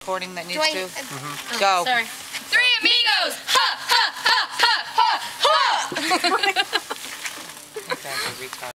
recording that needs to? Oh, Go. Sorry. 3 amigos! Ha, ha, ha, ha, ha, ha! Okay, retard.